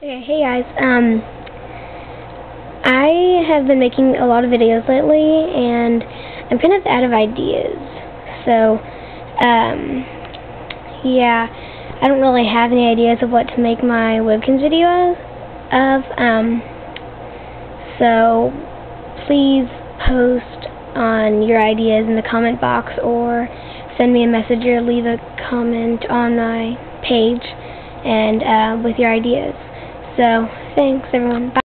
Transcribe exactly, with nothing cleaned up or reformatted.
Okay, hey guys, um, I have been making a lot of videos lately, and I'm kind of out of ideas, so, um, yeah, I don't really have any ideas of what to make my Webkinz video of, um, so, please post on your ideas in the comment box, or send me a message or leave a comment on my page, and, uh, with your ideas. So, thanks everyone. Bye.